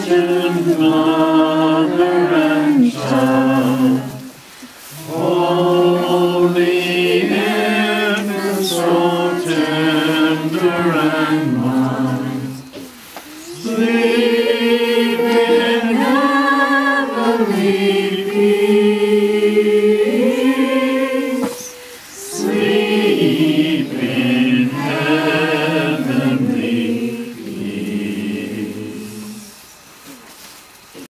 Virgin Mother and Child, Holy Infant, so tender and mild, sleep in heavenly peace, sleep